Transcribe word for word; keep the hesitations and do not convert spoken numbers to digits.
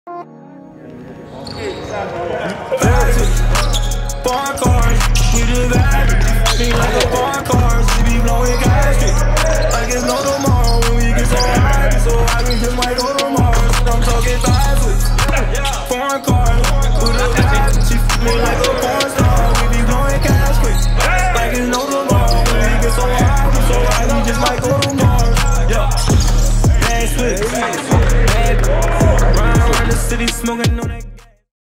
Bar cars, we just ride me like a bar cars, we be blowing gaskets like it's no tomorrow. When we get so high, so high we just might go to Mars. I'm talking thighs, foreign cars, we just ride she f me like a porn star. We be blowing gaskets like it's no tomorrow. When we get so high, we so high we just might go to Mars. Yeah, bad switch, bad, ride around the city smoking on that.